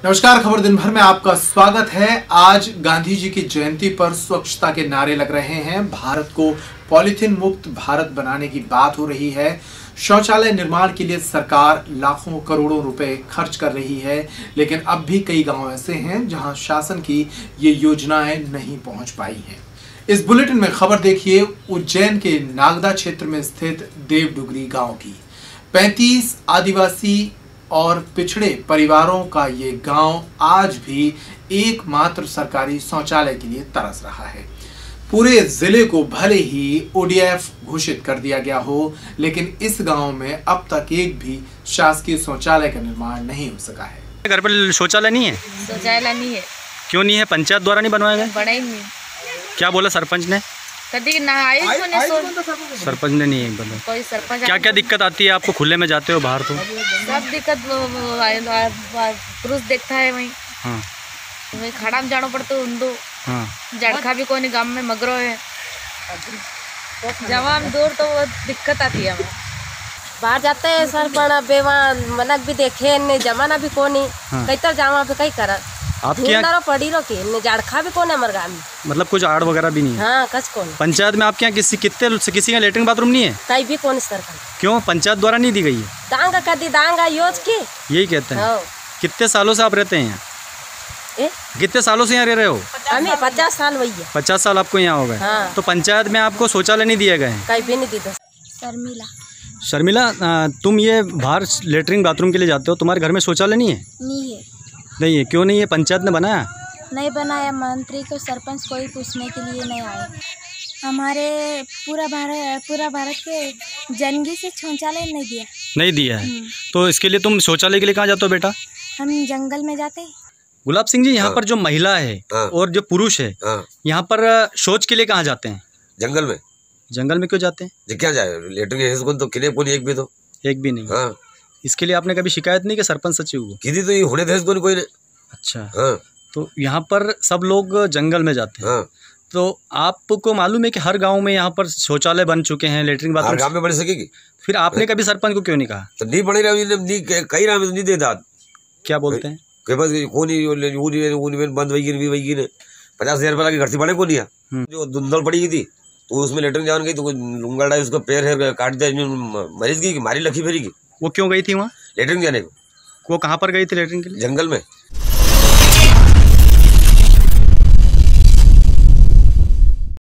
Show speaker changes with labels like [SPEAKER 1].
[SPEAKER 1] नमस्कार, खबर दिन भर में आपका स्वागत है। आज गांधी जी की जयंती पर स्वच्छता के नारे लग रहे हैं। भारत को पॉलीथीन मुक्त भारत बनाने की बात हो रही है। शौचालय निर्माण के लिए सरकार लाखों करोड़ों रुपए खर्च कर रही है, लेकिन अब भी कई गांव ऐसे हैं जहां शासन की ये योजनाएं नहीं पहुंच पाई हैं। इस बुलेटिन में खबर देखिए उज्जैन के नागदा क्षेत्र में स्थित देवडुगरी गांव की। 35 आदिवासी और पिछड़े परिवारों का ये गांव आज भी एकमात्र सरकारी शौचालय के लिए तरस रहा है। पूरे जिले को भले ही ओडीएफ घोषित कर दिया गया हो, लेकिन इस गांव में अब तक एक भी शासकीय शौचालय का निर्माण नहीं हो सका है।
[SPEAKER 2] घर पर शौचालय नहीं है?
[SPEAKER 3] शौचालय नहीं है।
[SPEAKER 2] क्यों नहीं है? पंचायत द्वारा नहीं बनवाया गया?
[SPEAKER 3] बड़ा ही नहीं।
[SPEAKER 2] क्या बोला सरपंच ने?
[SPEAKER 3] कभी नहाए
[SPEAKER 2] सरपंच ने नहीं है बोला। कोई सरपंच क्या क्या दिक्कत आती है आपको? खुले में जाते हो बाहर तो
[SPEAKER 3] सब दिक्कत पुरुष देखता है वहीं।
[SPEAKER 2] हाँ,
[SPEAKER 3] वही खड़ा में जाना पड़ता उन्दो।
[SPEAKER 2] हाँ,
[SPEAKER 3] जड़खा भी कोई गांव में मगरो है। जवान दूर तो वो दिक्कत आती है हमें।
[SPEAKER 4] बाहर जाते हैं सर, पर बेवान मनक भी देखे ने जमाना भी कोनी।
[SPEAKER 2] हाँ।
[SPEAKER 4] कई तो जावा पे कई करा
[SPEAKER 2] आपके यहाँ
[SPEAKER 4] पड़ी रो के ने जड़खा भी कोने मर गाम।
[SPEAKER 2] मतलब कुछ आड़ वगैरह भी नहीं है?
[SPEAKER 4] हाँ, कच कोने।
[SPEAKER 2] पंचायत में आपके यहाँ किसी का लेटरिन बाथरूम नहीं है?
[SPEAKER 4] कई भी कोने सरकार।
[SPEAKER 2] क्यों पंचायत द्वारा नहीं दी गई है?
[SPEAKER 4] दांगा कदी दांगा योज की
[SPEAKER 2] यही कहते हैं।
[SPEAKER 4] हाँ।
[SPEAKER 2] कितने सालों से आप रहते हैं यहाँ? कितने सालों से यहाँ रह रहे हो?
[SPEAKER 4] हमें 50 साल वही है।
[SPEAKER 2] 50 साल आपको यहाँ हो गए।
[SPEAKER 4] हाँ।
[SPEAKER 2] तो पंचायत में आपको शौचालय नहीं दिए गए?
[SPEAKER 4] कई भी नहीं दी।
[SPEAKER 2] शर्मिला, तुम ये बाहर लेटरिन बाथरूम के लिए जाते हो, तुम्हारे घर में शौचालय नहीं है?
[SPEAKER 5] नहीं है।
[SPEAKER 2] नहीं है? क्यों नहीं है? पंचायत ने बनाया?
[SPEAKER 5] नहीं बनाया। मंत्री को सरपंच कोई पूछने के लिए नहीं आए। हमारे पूरा भारत के जनगी से शौचालय नहीं दिया
[SPEAKER 2] है। तो इसके लिए तुम शौचालय के लिए कहाँ जाते हो बेटा?
[SPEAKER 5] हम जंगल में जाते हैं।
[SPEAKER 2] गुलाब सिंह जी, यहाँ पर जो महिला है और जो पुरुष है, यहाँ पर शौच के लिए कहाँ जाते हैं?
[SPEAKER 6] जंगल में।
[SPEAKER 2] जंगल में क्यों जाते हैं?
[SPEAKER 6] क्या जाए लेटरिन तो किले कोई एक भी नहीं। हाँ।
[SPEAKER 2] इसके लिए आपने कभी शिकायत नहीं की सरपंच सचिव को?
[SPEAKER 6] की थी तो ये होने थे कोई नहीं।
[SPEAKER 2] अच्छा।
[SPEAKER 6] हाँ।
[SPEAKER 2] तो यहाँ पर सब लोग जंगल में जाते हैं।
[SPEAKER 6] हाँ।
[SPEAKER 2] तो आपको मालूम है कि हर गांव में यहाँ पर शौचालय बन चुके हैं, लेटरिन बाथरूम?
[SPEAKER 6] हर गांव में बन सकेगी।
[SPEAKER 2] फिर आपने कभी सरपंच को क्यों नहीं कहा?
[SPEAKER 6] तो नहीं बने कई राम नहीं देता।
[SPEAKER 2] क्या बोलते हैं?
[SPEAKER 6] बंद वही 50,000 रुपये लगे घर से बने को नहीं। जो धुंधल पड़ी थी तो उसमें लेटरिन जान गई तो लुंगा डाल उसका पैर है काट दिया, मरीज गई, मारी लखी फेरी की।
[SPEAKER 2] वो क्यों गई थी वहाँ
[SPEAKER 6] लेटरिन जाने को?
[SPEAKER 2] वो कहाँ पर गई थी लेटरिन के लिए?
[SPEAKER 6] जंगल में।